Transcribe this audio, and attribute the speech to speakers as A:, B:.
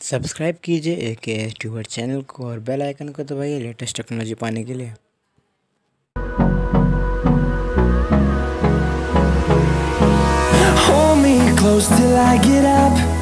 A: Subscribe कीजिए AKS tuber channel को और बेल आइकन को दबाइए लेटेस्ट टेक्नोलॉजी पाने के लिए।
B: Hold me close till I get up.